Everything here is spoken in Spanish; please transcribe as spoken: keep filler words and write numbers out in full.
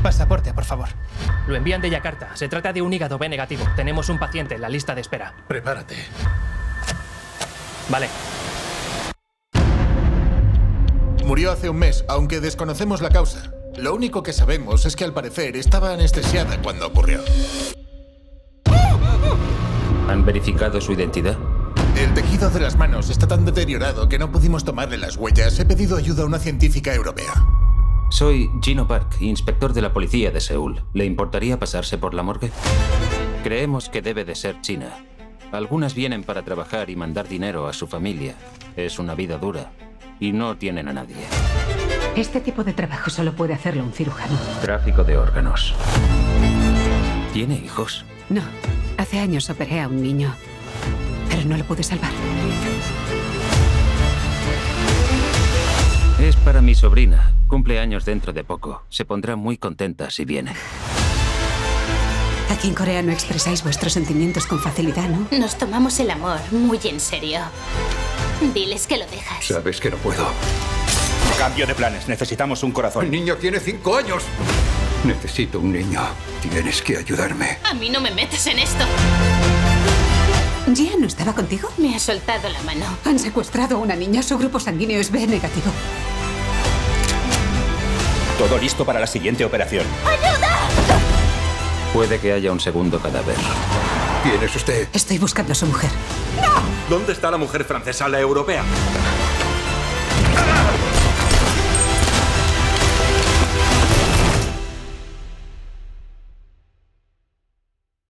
Pasaporte, por favor. Lo envían de Yakarta. Se trata de un hígado B negativo. Tenemos un paciente en la lista de espera. Prepárate. Vale. Murió hace un mes, aunque desconocemos la causa. Lo único que sabemos es que al parecer estaba anestesiada cuando ocurrió. ¿Han verificado su identidad? El tejido de las manos está tan deteriorado que no pudimos tomarle las huellas. He pedido ayuda a una científica europea. Soy Gino Park, inspector de la policía de Seúl. ¿Le importaría pasarse por la morgue? Creemos que debe de ser china. Algunas vienen para trabajar y mandar dinero a su familia. Es una vida dura y no tienen a nadie. Este tipo de trabajo solo puede hacerlo un cirujano. Tráfico de órganos. ¿Tiene hijos? No, hace años operé a un niño, pero no lo pude salvar. Es para mi sobrina. Cumple años dentro de poco. Se pondrá muy contenta si viene. Aquí en Corea no expresáis vuestros sentimientos con facilidad, ¿no? Nos tomamos el amor muy en serio. Diles que lo dejas. Sabes que no puedo. Cambio de planes. Necesitamos un corazón. El niño tiene cinco años. Necesito un niño. Tienes que ayudarme. A mí no me metes en esto. ¿Gia no estaba contigo? Me ha soltado la mano. Han secuestrado a una niña. Su grupo sanguíneo es B negativo. Todo listo para la siguiente operación. ¡Ayuda! Puede que haya un segundo cadáver. ¿Quién es usted? Estoy buscando a su mujer. ¿Dónde está la mujer francesa, la europea?